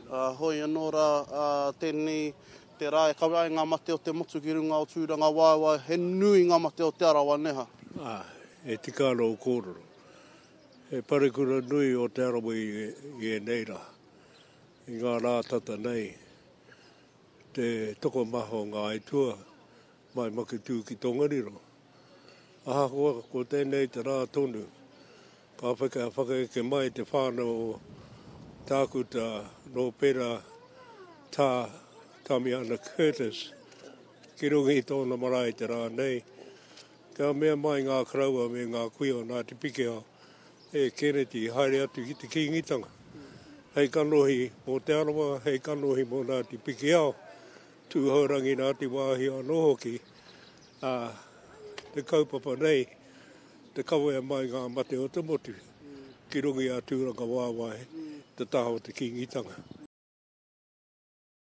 Hoi anō rā tēnei te rā e kawe ai ngā mate o te motu ki runga o Tuurangawaewae, he nui ngā mate o te Arawa neha. E tikāna o kōrero. E parekura nui o te Arawa i e nei rā. I ngā rā tata nei. Te toko maho ngā aitua, mai makitū ki Tongariro. Aha koa ko tēnei te rā tonu. Ka whakaeke mai te whānau o tākuta no pera tā Tamiana Curtis. Ki rungi tōna marae te rā nei. Ka mea mai ngā koroua me ngā kuia o Ngāti Pikiao. E kereti haere atu ki te kingitanga. Hei kanohi mō te Arawa, hei kanohi mō Ngāti Pikiao. Tūhaurangi Ngāti wāhi anō hoki. Te kaupapa nei, te kawe mai ngā mate o te motu. Ki rungi a Tuurangawaewae, te taha o te kingitanga.